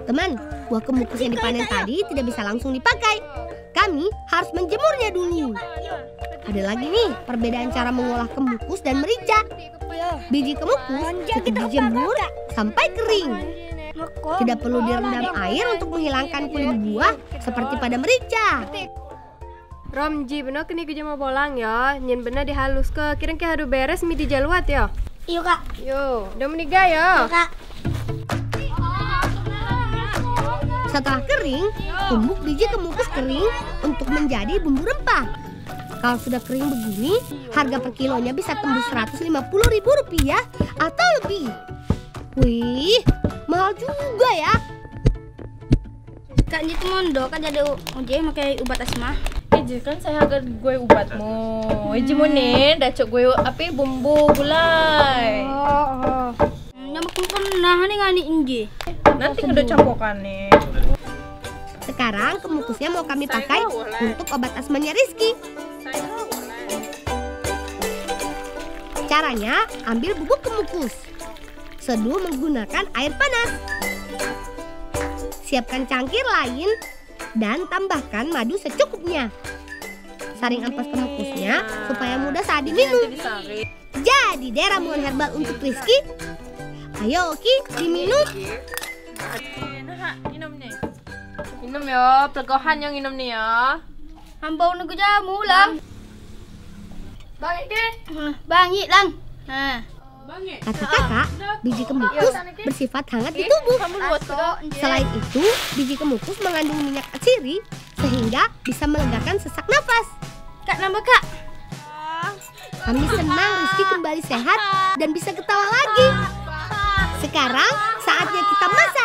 Teman-teman, buah kemukus yang dipanen tadi tidak bisa langsung dipakai. Kami harus menjemurnya dulu. Ada lagi nih perbedaan cara mengolah kemukus dan merica. Biji kemukus cukup dijemur sampai kering. Tidak perlu direndam air untuk menghilangkan kulit buah seperti pada merica. Romji, benar kini ke jama bolang ya. Nyen benar dihalus ke. Kira-kira harus beres mi dijaluat ya. Iya kak. Yo, udah menikah ya. Kak. Setelah kering, tumbuk biji kemukus kering untuk menjadi bumbu rempah. Kalau sudah kering begini, harga per kilonya bisa tembus Rp150.000 atau lebih. Wih, mahal juga ya. Kak itu mondo kan jadi ojek pakai obat asma. Iji kan saya harga gue obatmu. Iji mau nih, dacok gue api bumbu gulai. Nama pernah nih ngani inji. Nanti udah campukan nih. Sekarang kemukusnya mau kami pakai untuk obat asmanya Rizky. Caranya, ambil bubuk kemukus. Seduh menggunakan air panas. Siapkan cangkir lain dan tambahkan madu secukupnya. Saring ampas kemukusnya supaya mudah saat diminum. Jadi deh ramuan herbal untuk Rizky. Ayo Ki, diminum. Minum ya, pelegohan yang minum nih ya. Hambau nunggu jamu lang. Bangit ke? Bangit lang. Kata kakak, biji kemukus bersifat hangat di tubuh. Selain itu, biji kemukus mengandung minyak atsiri sehingga bisa melegakan sesak nafas. Kak nambah kak. Kami senang Rizky kembali sehat dan bisa ketawa lagi. Sekarang saatnya kita masak.